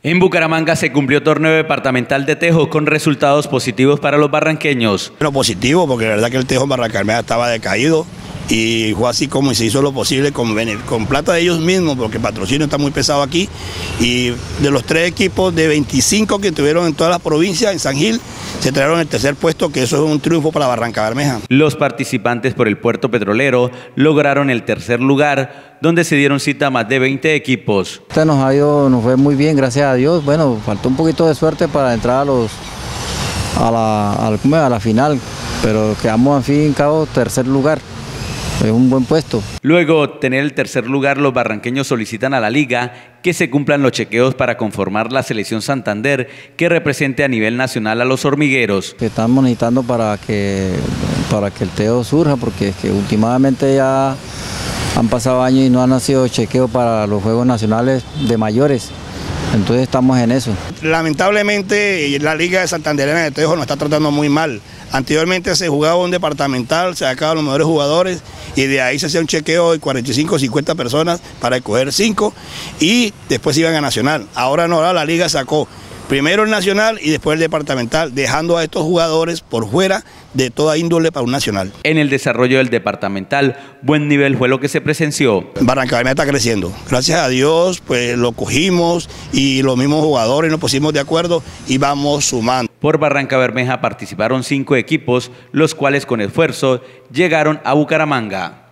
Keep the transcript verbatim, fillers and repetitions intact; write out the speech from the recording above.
En Bucaramanga se cumplió torneo departamental de tejo con resultados positivos para los barranqueños. Bueno, positivo porque la verdad que el tejo en Barrancabermeja estaba decaído y fue así como se hizo lo posible con, con plata de ellos mismos, porque el patrocinio está muy pesado aquí, y de los tres equipos de veinticinco que tuvieron en todas las provincias, en San Gil, se trajeron el tercer puesto, que eso es un triunfo para Barrancabermeja. Los participantes por el puerto petrolero lograron el tercer lugar, donde se dieron cita a más de veinte equipos. Este nos ha ido, nos fue muy bien, gracias a Dios. Bueno, faltó un poquito de suerte para entrar a los a la, a, a la final, pero quedamos al fin y al cabo tercer lugar. Es un buen puesto. Luego de obtener el tercer lugar, los barranqueños solicitan a la liga que se cumplan los chequeos para conformar la selección Santander que represente a nivel nacional a los hormigueros. Que estamos necesitando para que, para que el tejo surja, porque es que últimamente ya han pasado años y no han nacido chequeos para los Juegos Nacionales de mayores. Entonces estamos en eso. Lamentablemente la Liga de Santanderena de Tejo nos está tratando muy mal. Anteriormente se jugaba un departamental, se sacaban los mejores jugadores y de ahí se hacía un chequeo de cuarenta y cinco o cincuenta personas para escoger cinco y después iban a Nacional. Ahora no, ahora la Liga sacó primero el Nacional y después el departamental, dejando a estos jugadores por fuera de toda índole para un Nacional. En el desarrollo del departamental, buen nivel fue lo que se presenció. Barrancabermeja está creciendo. Gracias a Dios, pues lo cogimos y los mismos jugadores nos pusimos de acuerdo y vamos sumando. Por Barrancabermeja participaron cinco equipos, los cuales con esfuerzo llegaron a Bucaramanga.